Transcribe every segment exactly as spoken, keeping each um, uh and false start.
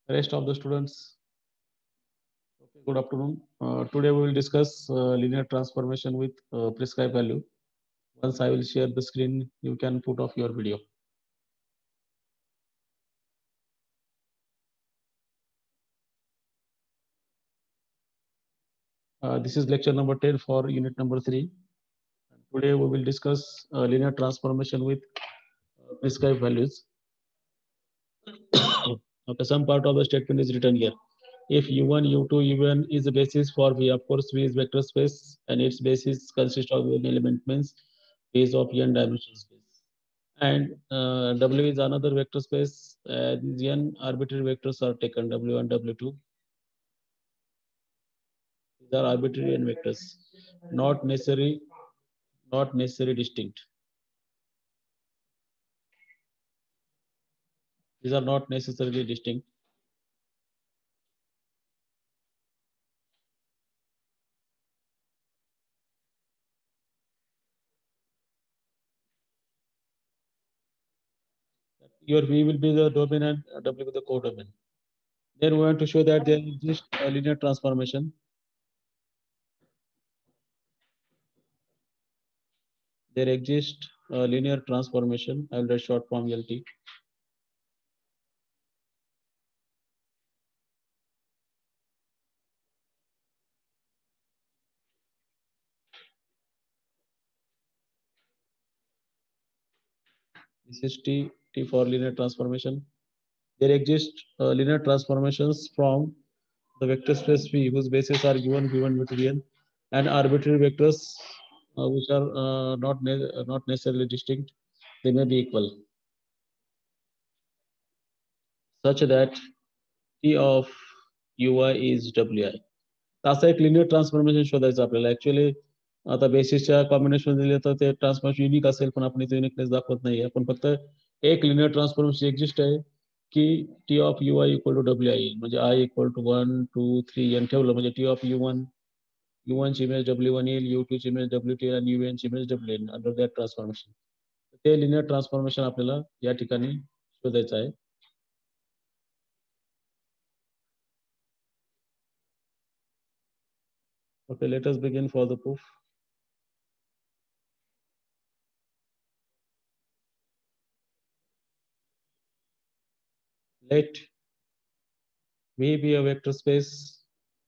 Rest of the students. Okay, good afternoon. Uh, today we will discuss uh, linear transformation with uh, prescribed value. Once I will share the screen, you can put off your video. Uh, this is lecture number ten for unit number three. Today we will discuss uh, linear transformation with uh, prescribed values. Okay, some part of the statement is written here. If U one, U two, U n is the basis for V, of course, V is vector space and its basis consists of n element means V is of n dimensional space. And uh, W is another vector space. Uh, these n arbitrary vectors are taken, W one, W two. These are arbitrary n vectors, not necessary, not necessarily distinct. These are not necessarily distinct. Your V will be the domain and W will be the codomain. Then we want to show that there exists a linear transformation. There exists a linear transformation. I will write short form L T. This is T, T for linear transformation. There exist uh, linear transformations from the vector space V, whose bases are U one, V one, V two, V n, and arbitrary vectors uh, which are uh, not ne uh, not necessarily distinct. They may be equal, such that T of Ui is Wi. असा एक linear transformation शोधायचं आपल्याला. Actually आता बेसिसच्या combination दिले तर ते transformation unique असेल, पण आपण इथे युनिकनेस दाखवत नाही. आपण फक्त एक लिनियर ट्रान्सफॉर्मेशन एक्झिस्ट आहे की T of U I equal to W I, म्हणजे I equal to one two three N ठेवलं म्हणजे T of U one, U one ची इमेज डब्ल्यू वन येईल, यू टू ची इमेज डब्ल्यू टी आणि U N ची image W N under that transformation. ते linear transformation आपल्याला या ठिकाणी शोधायचं आहे. Okay, let us begin for the proof. Let V be a vector space,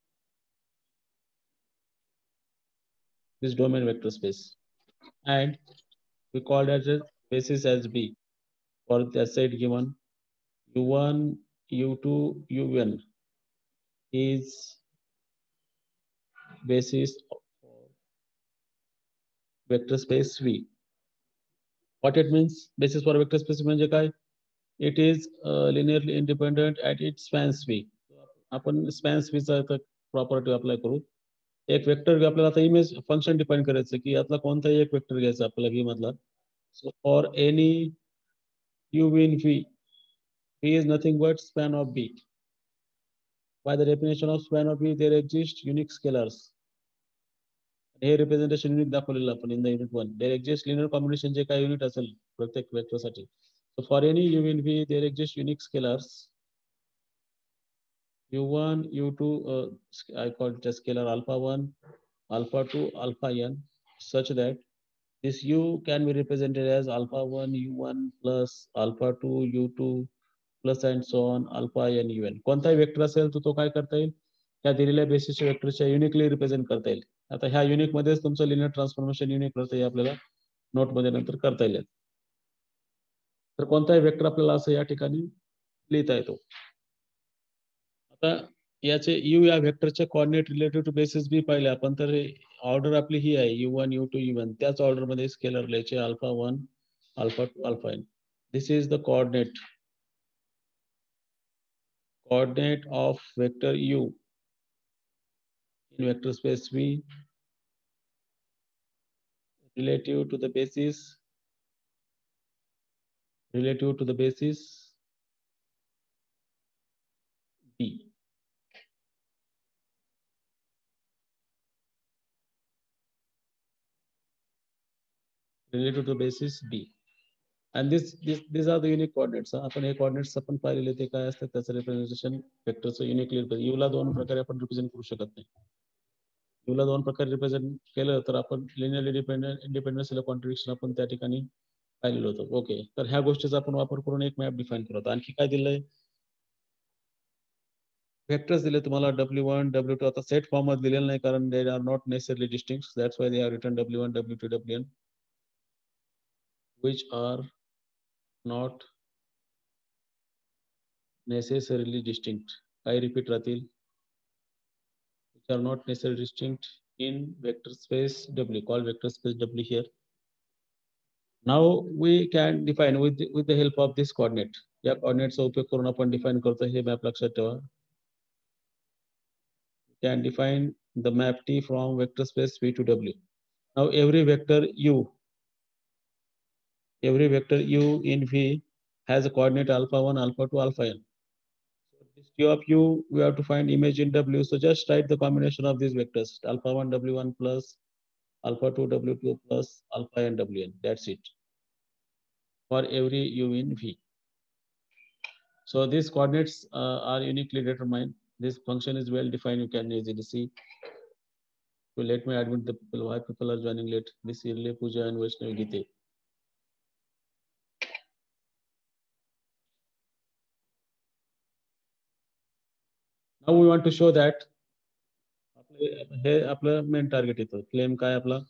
this domain vector space, and we call that as basis as B for the set given U one, U two, U n is basis for vector space V. What it means? Basis for vector space म्हणजे काय? It is uh, linearly independent at its spans V. आपण spans V चा property apply करू. एक vector आपल्याला आता image function define करायचं की यातला कोणताही एक वेक्टर घ्यायचा आपल्याला V मधला. So for any U in V, V is nothing but span of B. By the definition of span of B, there exist unique scalars. हे रिप्रेझेंटेशन युनिट दाखवलेलं आपण in the unit one. There exist linear combination जे काय unit असेल प्रत्येक वेक्टरसाठी. So for any U in V there exist unique scalars U one, U two, I call it a scalar alpha one, alpha two, alpha n, such that this u can be represented as alpha one u one plus alpha two u two plus and so on alpha n u n. कोणताही vector असेल तर तो काय करता येईल, त्या दिलेल्या बेसिसच्या वेक्टरच्या uniquely represent करता येईल. आता ह्या युनिक मध्येच तुमचं लिनियर ट्रान्सफॉर्मेशन युनिक करता येईल आपल्याला नोटमध्ये नंतर करता येईल. तर कोणताही वेक्टर आपल्याला असं या ठिकाणी लिहिता येतो. आता याचे यू या वेक्टरचे coordinate relative to basis B पाहिले आपण, तर ऑर्डर आपली ही आहे U one, U two, U one. त्याच ऑर्डर मध्ये स्केलर लिहायचे alpha one, alpha two, alpha N. This is the coordinate coordinate of vector u in vector space V relative to the basis relative to the basis B. Relative to the basis B. And this, this these are the unique coordinates. आपण हे coordinates आपण पाहिलेले ते काय असतात त्याचं representation वेक्टरचं uniquely u ला दोन प्रकारे आपण रिप्रेझेंट करू शकत नाही. u ला दोन प्रकारे रिप्रेझेंट केलं तर आपण लिनियरली डिपेंडंट इंडिपेंडन्स कॉन्ट्रडिक्शन आपण त्या ठिकाणी पाहिलेलं होतं. ओके, तर ह्या गोष्टीचा आपण वापर करून एक मॅप डिफाइन करतो. आणखी काय दिलंय? वेक्टर्स दिले तुम्हाला डब्ल्यू वन डब्ल्यू टू. आता सेट फॉर्म मध्ये दिलेलं नाही कारण they are not necessarily distinct. That's why they are written W one W two W N which are not necessarily distinct. I repeat राहतील, which are not necessarily distinct in vector space W, call vector space W here. Now we can define with the, with the help of this coordinate. या coordinateचा उपयोग करून आपण define करतो. हे map लक्षात ठेवा. Can define the map T from vector space V to W. Now every vector U, every vector U in V has a coordinate alpha one, alpha two, alpha n. So this T of U, we have to find image in W. So just write the combination of these vectors: alpha one W one plus alpha two W two plus alpha n W n. That's it for every U in V. So these coordinates uh, are uniquely determined. This function is well defined. You can easily see. So let me admit the people. Why people are joining late? This Irle Puja and Vaishnav Gite. Now we want to show that हे आपलं main target येतं. Claim काय आपला?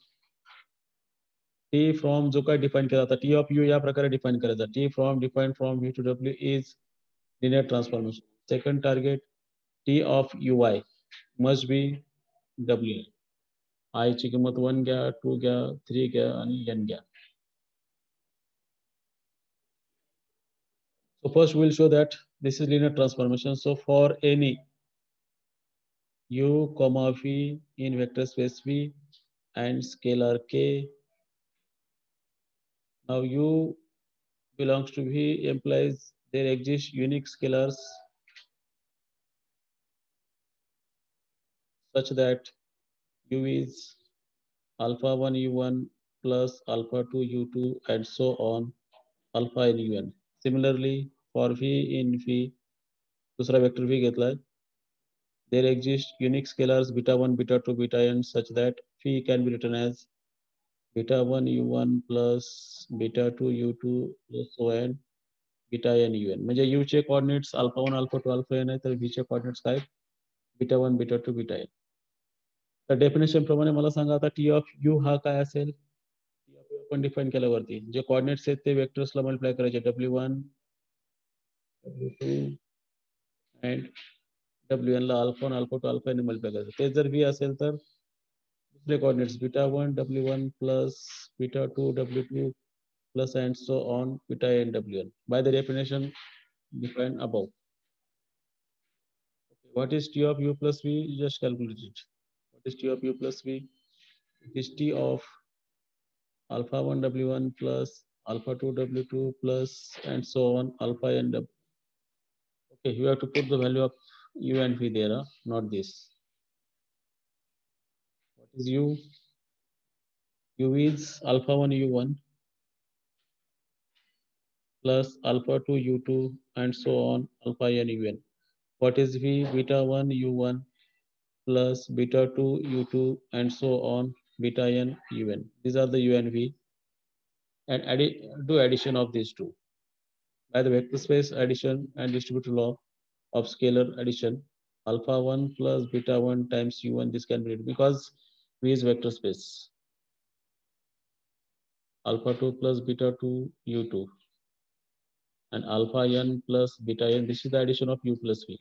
T from जो काय define केला होता, T of U या प्रकारे डिफाइन करायचा. T from defined from V to W is linear transformation. Second target, T of Ui must be W. I ची किंमत one घ्या, two घ्या, three घ्या आणि n घ्या. So first we'll show that this is linear transformation. So for any U comma V in vector space V and scalar k, now U belongs to V implies there exist unique scalars such that U is alpha one U one plus alpha two U two and so on alpha n U n. Similarly for V in V, दूसरा vector V घेतलाय, there exist unique scalars beta one, beta two, beta n such that phi can be written as beta one U one plus beta two U two plus so n beta n U n. म्हणजे U चे coordinates alpha one, alpha two, alpha n आहे, तर V चे coordinates काय? beta one, beta two, beta n. तर definition प्रमाणे मला सांगा आता T of U हा काय असेल? T of U आपण डिफाइन केल्यावरती जे coordinates आहेत ते vectorsला मल्टिप्लाय करायचे W one, W two and W n ला alpha one, alpha two, alpha n multiply करायचं. ते जर V असेल तर दूसरे coordinates beta one W one plus beta two W two plus and so on beta n W n by the definition defined above. What is T of U plus V? Just calculate it. What is T of U plus V? It is T of alpha one W one plus alpha two W two plus and so on alpha n W. Okay, you have to put the value of U and V there, huh? Not this. What is U? U is alpha one U one plus alpha two U two and so on alpha n U n. What is V? Beta one U one plus beta two U two and so on beta n U n. These are the U and V. And addi do addition of these two. By the vector space addition and distributive law of scalar addition, alpha one plus beta one times U one, this can be written because V is vector space. Alpha two plus beta two U two and alpha n plus beta n, this is the addition of U plus V.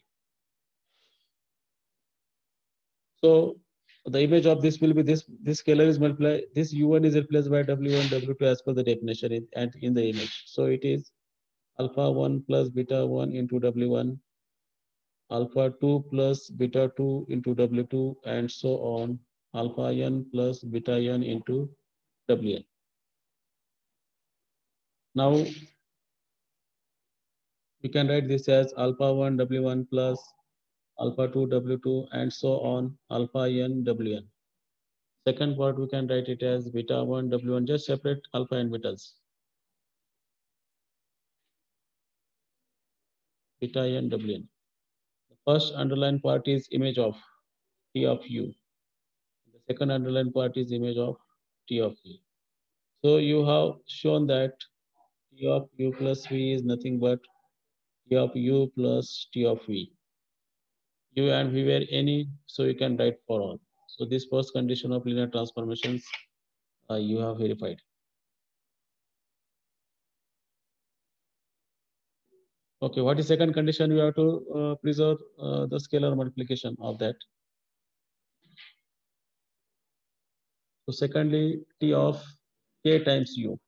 So the image of this will be this, this scalar is multiplied, this U one is replaced by W one, W two as per the definition in, and in the image. So it is alpha one plus beta one into W one, alpha two plus beta two into W two and so on alpha n plus beta n into W n. Now we can write this as alpha one W one plus alpha two W two and so on alpha n W n. Second part we can write it as beta one W one, just separate alpha and betas. beta n wn. The first underlined part is image of T of u. The second underlined part is image of T of v. So you have shown that T of u plus v is nothing but T of u plus T of v. U and v were any, so you can write for all. So this first condition of linear transformations uh, you have verified. Okay, what is second condition? You have to uh, preserve uh, the scalar multiplication of that. So secondly, T of k times u.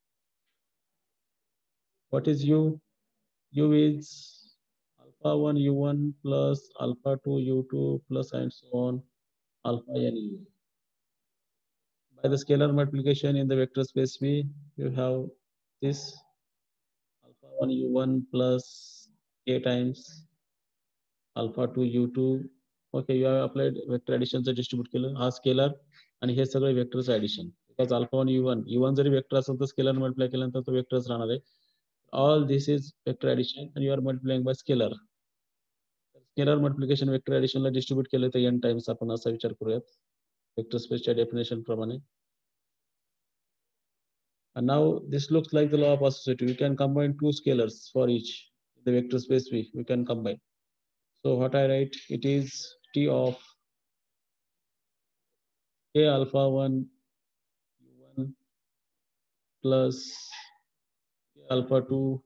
What is u? U is alpha one u one plus alpha two u two plus and so on alpha n u. By the scalar multiplication in the vector space V, you have this alpha one u one plus k times alpha two u two. Okay, you have applied vector addition चा distribute केलं हा scalar आणि हे सगळे vectors addition. Because alpha one u one u one zari vector असेल तर scalar multiply केल्यानंतर तो vectors राहणार आहे. All this is vector addition and you are multiplying by scalar. Scalar multiplication vector addition La distribute केलं तर n times आपण असा विचार करूयात. Vector space च्या definition प्रमाणे. And now this looks like the law of associativity. We can combine two scalars for each. The vector space V, we can combine. So what I write, it is T of k alpha one u one plus k alpha two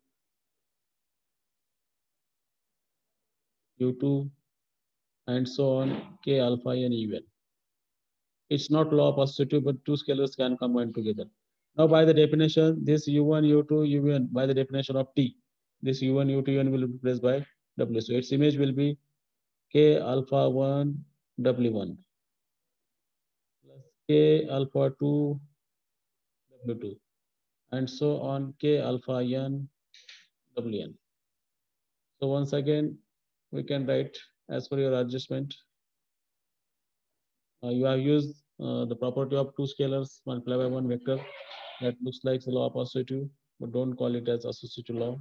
u two and so on k alpha n un. It's not law of associativity, but two scalars can combine together. Now by the definition, this u one, u two, un, by the definition of T, this u one, u two, un will be replaced by W. So its image will be k alpha one w one plus k alpha two w two and so on k alpha n wn. So once again, we can write as per your adjustment. Uh, you have used uh, the property of two scalars multiplied by one vector. That looks like the law of associative, but don't call it as associative law.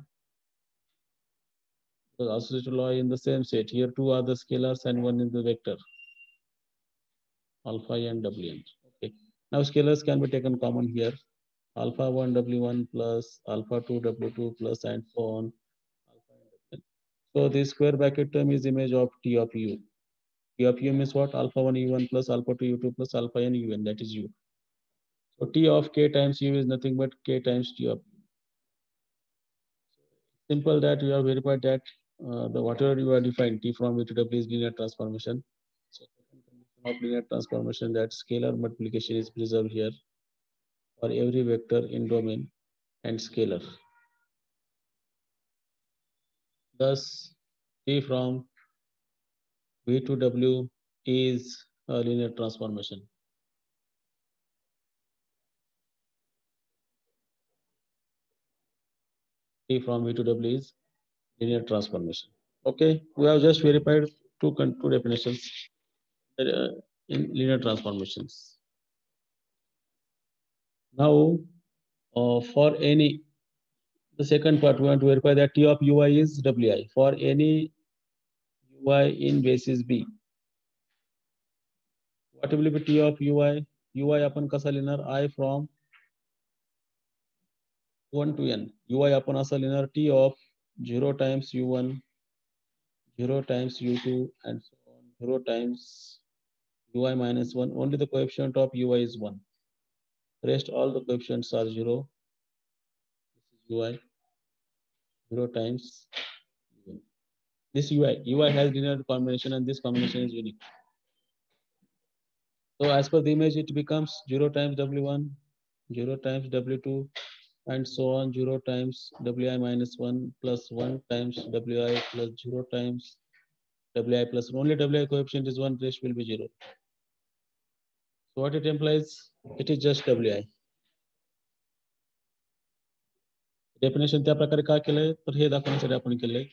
The associative law in the same set. Here two are the scalars and one is the vector. Alpha and wn. Okay. Now scalars can be taken common here. Alpha one w one plus alpha two w two plus and so on. So this square bracket term is image of T of u. T of u means what? Alpha one u one plus alpha two u two plus alpha n un. That is u. So T of k times u is nothing but k times T of u. Simple that you have verified that uh, the whatever you are defined T from v to w is linear transformation. So second condition of linear transformation, that scalar multiplication is preserved here for every vector in domain and scalar. Thus, T from v to w is a linear transformation. T from v to w is linear transformation. Okay, we have just verified two, two definitions uh, in linear transformations. Now, uh, for any, the second part, we want to verify that T of ui is wi. For any ui in basis B, what will be T of ui? Ui आपण कसा लिहिणार? I from one to n. Ui आपण असा लिहिणार T of zero times u one, zero times u two, and so on, zero times ui minus one. Only the coefficient of ui is one. Rest all the coefficients are zero. This is ui, zero times un. This ui, ui has linear combination and this combination is unique. So as per the image, it becomes zero times w one, zero times w two, and so on, zero times wi minus one plus one times wi plus zero times wi plus one. Only wi coefficient is one, rest will be zero. So what it implies? It is just wi. Definition त्या प्रकारे का केलंय तर हे दाखवण्यासाठी आपण केलंय.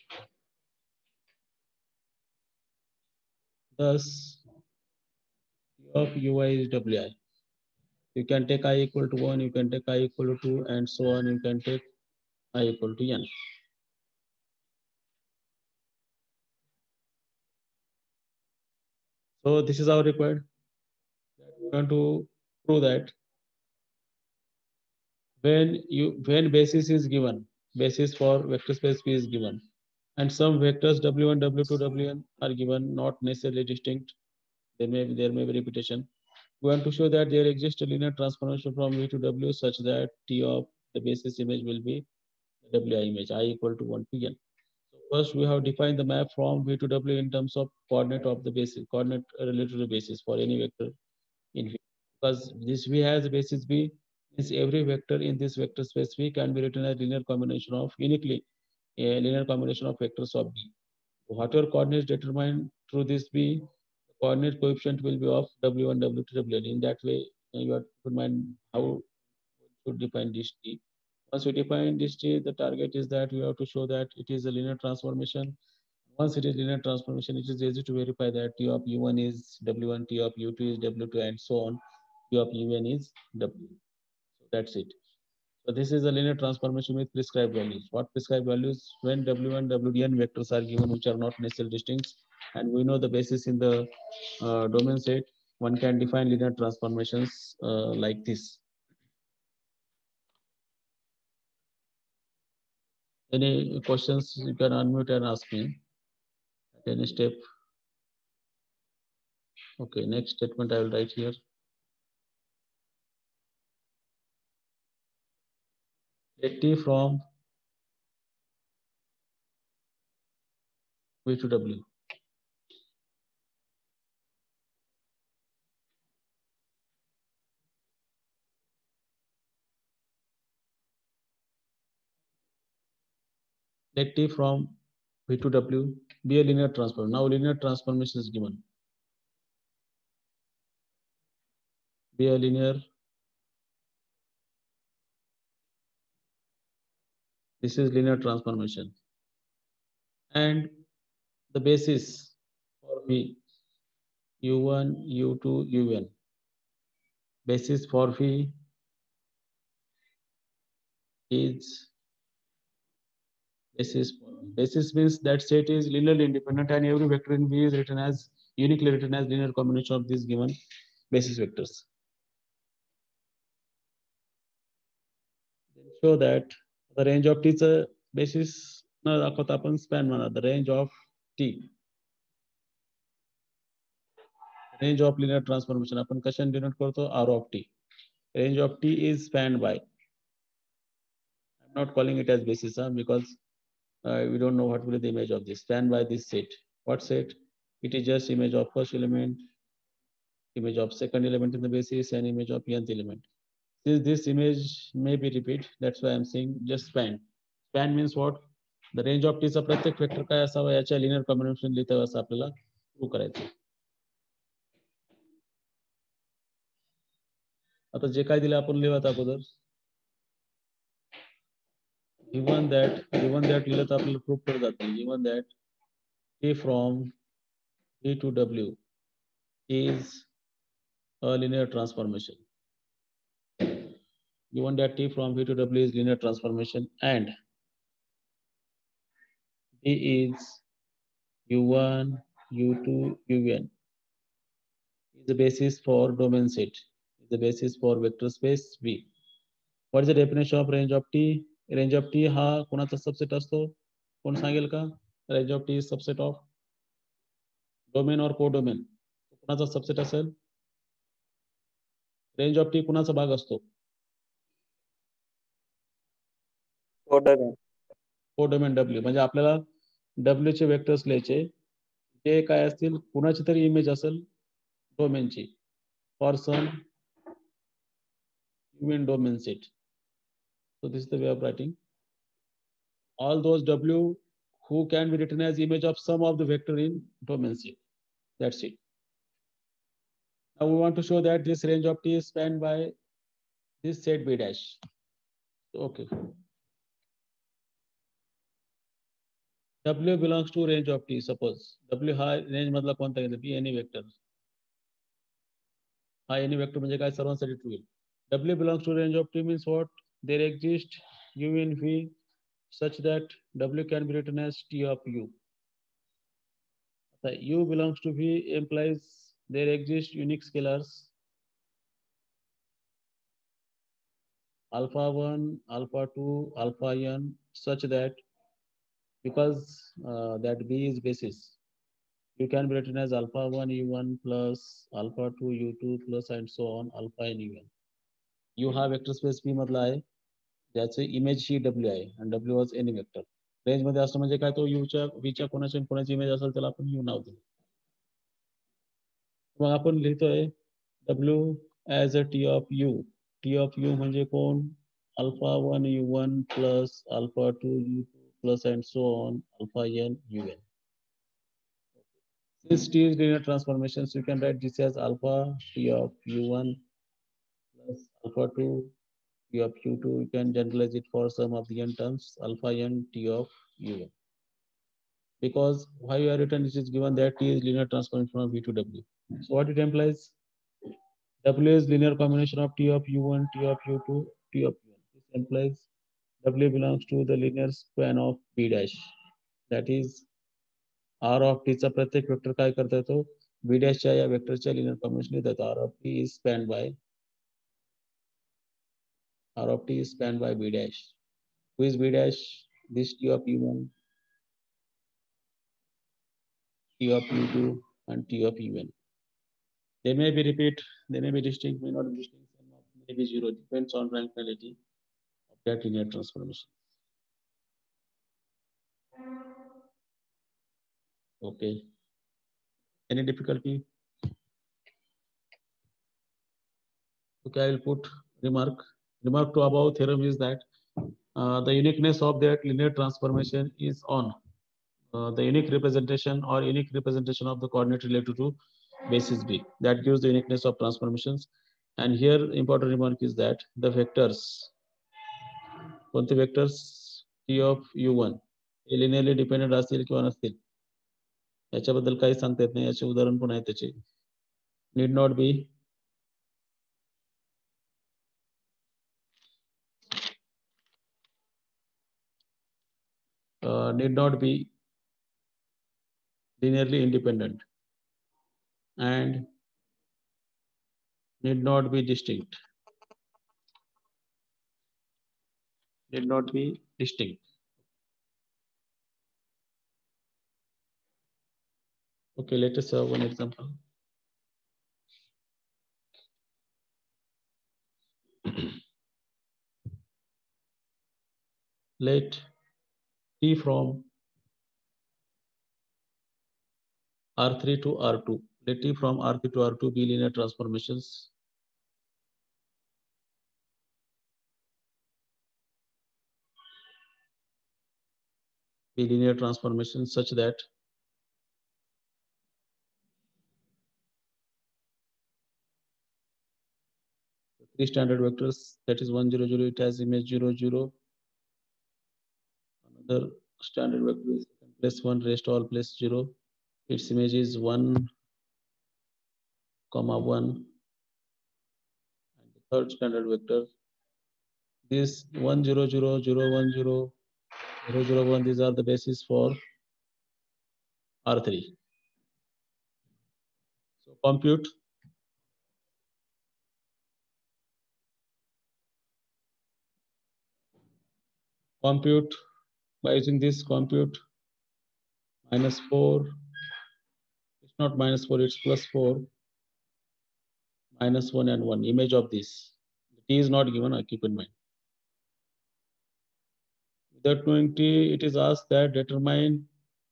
Thus, T of ui is wi. You can take I equal to one, you can take I equal to two, and so on. You can take I equal to n. So this is our required. We want to prove that when you when basis is given, basis for vector space V is given, and some vectors W one, W two, W n are given, not necessarily distinct. There may be there may be repetition. We want to show that there exists a linear transformation from V to W such that T of the basis image will be the W I image I equal to one to n. So first we have defined the map from V to W in terms of coordinate of the basis, coordinate related to the basis for any vector in V. Because this V has a basis B, means every vector in this vector space V can be written as linear combination of uniquely a linear combination of vectors of B. Whatever coordinates determined through this B, the coordinate coefficient will be of W one, W two, W n. In that way, you have to mind how to define this T. Once we define this T, the target is that we have to show that it is a linear transformation. Once it is linear transformation, it is easy to verify that T of U one is W one, T of U two is W two, and so on. T of U n is W. So that's it. So this is a linear transformation with prescribed values. What prescribed values? When W one, W n vectors are given which are not necessarily distinct, and we know the basis in the uh, domain set, one can define linear transformations uh, like this. Any questions you can unmute and ask me at any step. Okay, next statement I will write here. Let T from V to W. Let T from V to W be a linear transform. Now linear transformation is given. Be a linear. This is linear transformation. And the basis for V, U one, U two, U n. Basis for V is basis for V. Basis means that set is linearly independent and every vector in V is written as uniquely written as linear combination of these given basis vectors. Show that the range of T is a basis न दाखवता आपण span म्हणा the range of T. Range of linear transformation आपण कशाने denote करतो R of T. Range of T is spanned by. I'm not calling it as basis huh, because uh, we don't know what will be the image of this. Spanned by this set. What set? It is just image of first element, image of second element in the basis, and image of nth element. Since this image may be repeat, that's why I'm saying just span. Span means what? The range of T चा प्रत्येक vector काय असावा याच्या linear combination लिहिता असं आपल्याला prove करायचं. आता जे काय दिलं आपण लिहित अगोदर given that given that लिहिलं तर आपल्याला प्रूव्ह करत जातं. Given that T from V to W is a linear transformation. Given that T from V to W is linear transformation and D is U one, U two, U n is the basis for domain set. Is the basis for vector space V. What is the definition of range of T? Range of T हा कोणाचा subset असतो? कोण सांगेल का? Range of T is subset of domain or codomain. कोणाचा subset असेल? Range of T कोणाचा भाग असतो? कोडोमेन. कोडोमेन W म्हणजे आपल्याला W चे वेक्टर्स लिहायचे ते काय असतील कुणाची तरी इमेज असेल डोमेनची for some given domain set. So this is the way of writing. All those W who can be written as image of some of the vector in domain set. That's it. Now we want to show that this range of T is spanned by this set B dash. Okay. W belongs to range of T. Suppose W हा range मधला कोणता घेतला B any vector. हा any vector म्हणजे काय सर्वांसाठी true आहे. W belongs to range of T means what? There exists U in V such that W can be written as T of U. The U belongs to V implies there exist unique scalars alpha one, alpha two, alpha n, such that because uh, that B is basis, you can be written as alpha one u one plus alpha two u two plus and so on alpha n u n. You have vector space P मधला आहे ज्याचे image ही W आहे आणि W was any vector. Range मध्ये असं म्हणजे काय तो यूच्या व्हीच्या कोणाच्या कोणाची इमेज असेल त्याला आपण यू नाव देऊ. मग आपण लिहितोय W as a T of U. T of U म्हणजे कोण alpha one u one plus alpha two u two plus and so on alpha n un. Since T is linear transformations, you can write this as alpha T of u one plus alpha two T of u two. You can generalize it for some of the n terms alpha n T of un. Because why you are written this is given that T is linear transformation of V to W. So what it implies? W is linear combination of T of u one, T of u two, T of u n. This implies W belongs to the linear span of B dash. That is R of T चा प्रत्येक vector काय करता येतो B dash च्या या वेक्टरच्या linear combination येतात. R of T is spanned by R of T is spanned by B dash. Who is B dash? This T of u one, T of u two, and T of u n. They may be repeat, they may be distinct, may not be distinct, may be zero, depends on rank-nullity of that linear transformation. Okay. Any difficulty? Okay, I will put remark. Remark to above theorem is that uh, the uniqueness of that linear transformation is on uh, the unique representation or unique representation of the coordinate related to basis B. That gives the uniqueness of transformations. And here important remark is that the vectors, कोणते vectors T of u one हे linearly dependent असतील किंवा नसतील याच्याबद्दल काही सांगता येत नाही. याचे उदाहरण पण आहे त्याचे. Need not be uh, need not be linearly independent and need not be distinct. Need not be distinct. Okay, let us have one example. Let T from R three to R two. Let T from R three to R two be linear transformations. Be linear transformations such that three standard vectors, that is one zero zero, it has image zero zero. Another standard vector is place one raised to all place zero. Its image is one comma one. And the third standard vector, this one zero zero zero one zero zero zero one, these are the basis for R three. So compute compute by using this compute minus four. It's not minus four, it's plus four. Minus one and one image of this. The T is not given, I keep in mind. Without knowing T, it is asked that determine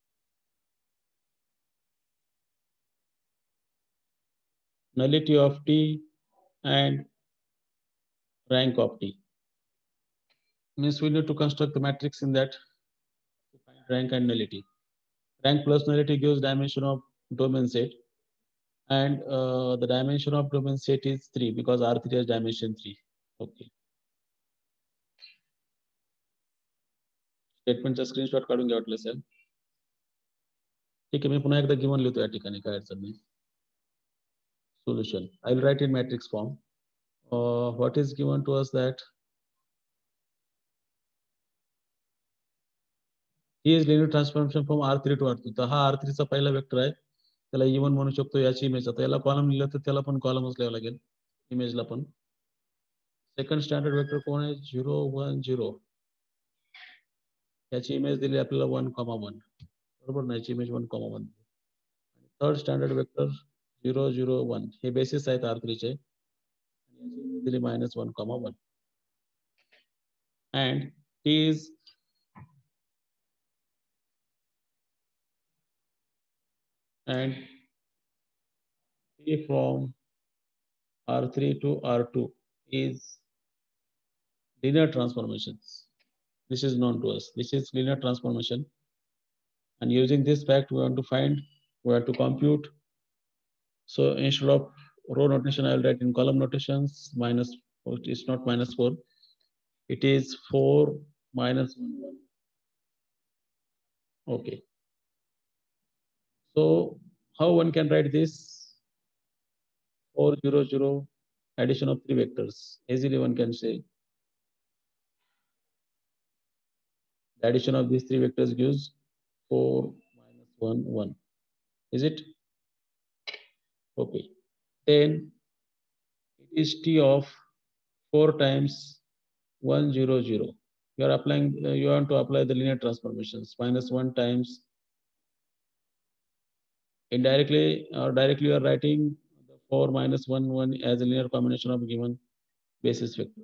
nullity of T and rank of T. Means we need to construct the matrix in that to find rank and nullity. Rank plus nullity gives dimension of domain set. And uh, the dimension of domain set is three because R three has dimension three. Okay. Statement screenshot काढून घ्या वाटलं sir. ठीक आहे मी पुन्हा एकदा given लिहितो या ठिकाणी काय अडचण नाही. Solution. I will write in matrix form. Uh, what is given to us that T is linear transformation from R three to R two. तर हा R three चा पहिला वेक्टर आहे. त्याला ई वन म्हणू शकतो याची इमेज. आता याला कॉलम लिहिलं तर त्याला पण कॉलमच लिहावं लागेल इमेजला पण. सेकंड स्टँडर्ड वेक्टर कोण आहे? Zero one zero. याची इमेज दिली आपल्याला वन कॉमा वन, बरोबर ना? याची image one comma one. Third standard vector zero zero one हे बेसिस आहेत आर थ्रीचे. याची इमेज दिली minus one comma one. And T is and T from R three to R two is linear transformations. This is known to us. This is linear transformation. And using this fact, we want to find, we have to compute. So instead of row notation, I will write in column notations. Minus, it's not minus four. It is four minus one, one. Okay. So how one can write this? four, zero, zero, addition of three vectors. Easily one can say. The addition of these three vectors gives four minus one, one. Is it? Okay. Then it is T of four times one, zero, zero. You are applying, uh, you want to apply the linear transformations. Minus one times, indirectly or directly you are writing the four minus one, one as a linear combination of given basis vector.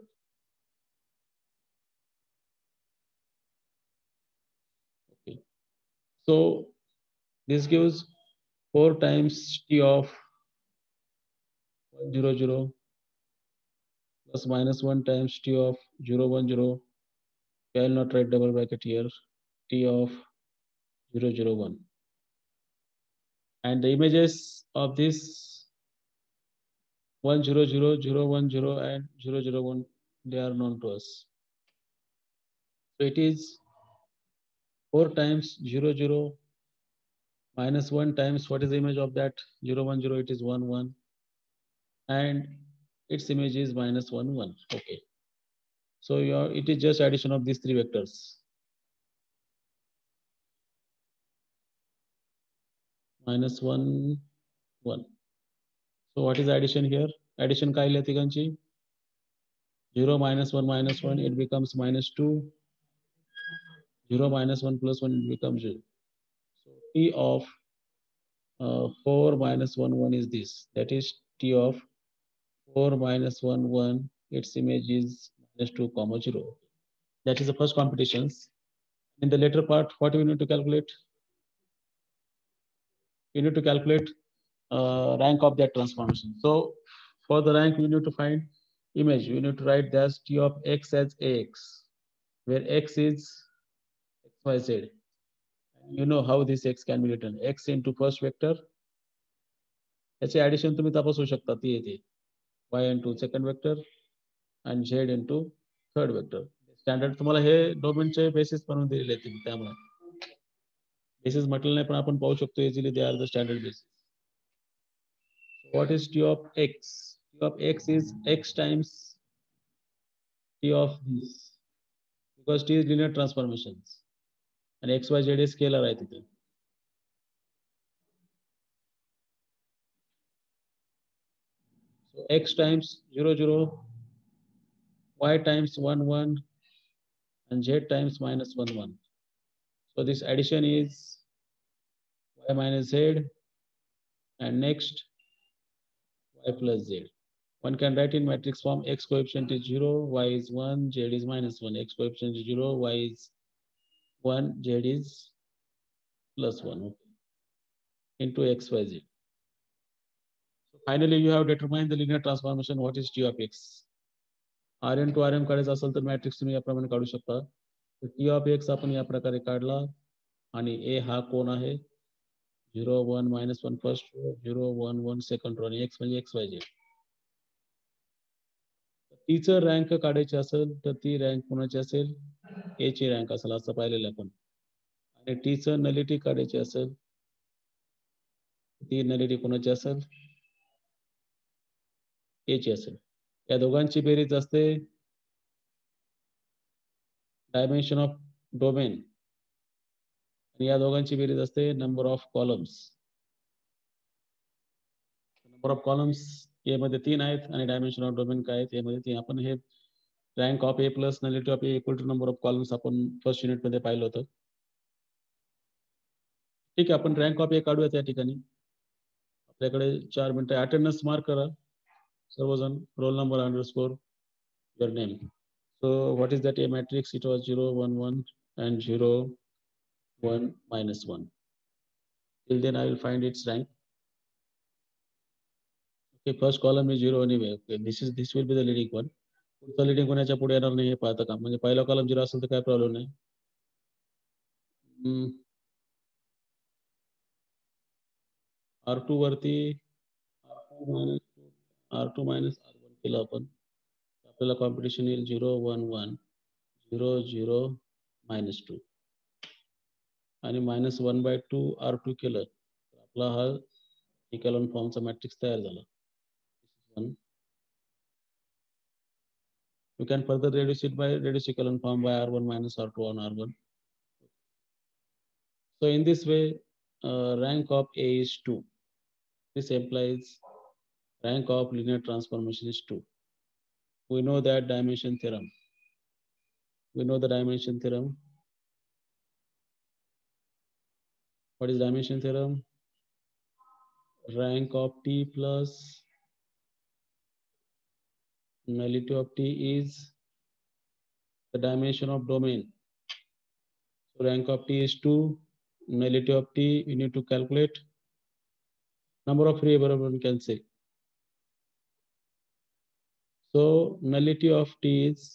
Okay. So this gives four times T of one, zero, zero plus minus one times T of zero, one, zero. I will not write double bracket here. T of zero, zero, one. And the images of this one, zero, zero, zero, one, zero, and zero, zero, one, they are known to us. So it is four times zero, zero minus one times what is the image of that zero, one, zero? It is one, one. And its image is minus one, one. Okay. So your, it is just addition of these three vectors. Minus one, one. So what is the addition here? Addition काय लिहिते तिघांची? zero minus one minus one, it becomes minus two. zero minus one plus one, it becomes zero. So T of uh, four minus one, one is this. That is T of four minus one, one. Its image is minus two comma zero. That is the first computations. In the later part, what do we need to calculate? We need to calculate uh, rank of that transformation. So for the rank, we need to find image. We need to write that T of x as ax, where x is xyz. You know how this x can be written. X into first vector. याचे addition तुम्ही तपासू शकता ती येते. Y into second vector and Z into third vector. Standard तुम्हाला हे डोमेनचे basis बनवून दिलेले आहेत त्यामुळे. बेसिस म्हटलं नाही पण आपण पाहू शकतो easily they are the standard basis. What is T of x? T of x is x times T of this. Because T is linear transformations. And x, y, z is scalar आहे तिथे. So x times zero, zero, y times one, one, and z times minus one, one. So this addition is y minus z, and next y plus z. One can write in matrix form x coefficient is zero, y is one, z is minus one. X coefficient is zero, y is one, z is plus one. Okay. Into x, y, z. So finally, you have determined the linear transformation. What is T of x? Rn to Rm काढायचा असेल तर matrix तुम्ही याप्रमाणे काढू शकता. T of x आपण या प्रकारे काढला आणि a हा कोण आहे? zero, one, minus one first row, zero, one, one second row, आणि x म्हणजे x, y, z. टीचं रँक काढायची असेल तर ती रँक कोणाची असेल? ए ची रँक असेल असं पाहिलेलं आपण. आणि टीचं नलिटी काढायची असेल ती नलिटी कोणाची असेल? ए ची असेल. या दोघांची बेरीज असते डायमेन्शन ऑफ डोमेन आणि या दोघांची बेरीज असते number of columns. Number of columns A मध्ये तीन आहेत आणि डायमेन्शन ऑफ डोमेन काय आहे ए मध्ये तीन. आपण हे rank of A plus nullity of A equal to number of columns आपण फर्स्ट युनिट मध्ये पाहिलं होतं. ठीक आहे, आपण रँक ऑफ ए काढूया त्या ठिकाणी. आपल्याकडे चार मिनिटं. अटेंडन्स मार्क करा सर्वजण. Roll number underscore your name. So what is that a matrix? It was zero one one and zero one minus one. Till then I will find its rank. Okay, first column is zero anyway. Okay, this is this will be the leading one. पुढचा leading कोणाच्या पुढे येणार नाही हे पाहता का? म्हणजे पहिला column zero असेल तर काय प्रॉब्लेम नाही. आर टू वरती R two minus R one केलं आपण, आपल्याला कॉम्पिटिशन येईल zero one one zero zero minus two आणि minus one by two R two केलं तर आपला हा इकॅलॉन फॉर्मचा मॅट्रिक्स तयार झाला. You can further reduce it by reduce echelon form by R one minus R two on R one. So in this way, uh, rank of A is two. This implies rank of linear transformation is two. We know that dimension theorem. We know the dimension theorem. What is dimension theorem? Rank of T plus nullity of T is the dimension of domain. So rank of T is two. Nullity of T, you need to calculate number of free variable one can say. So nullity of T is,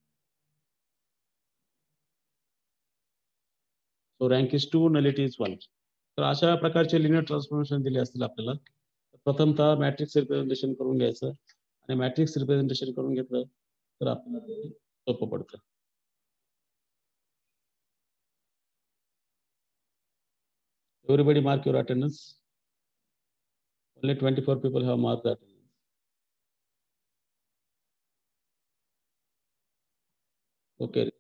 so rank is two, nullity is one. तर अशा प्रकारचे linear transformation दिले असतील आपल्याला. प्रथमतः matrix representation करून घ्यायचं आणि मॅट्रिक्स रिप्रेझेंटेशन करून घेतलं तर आपल्याला ते सोपं पडतं. Everybody mark your attendance. Only twenty-four people have marked the attendance. Okay.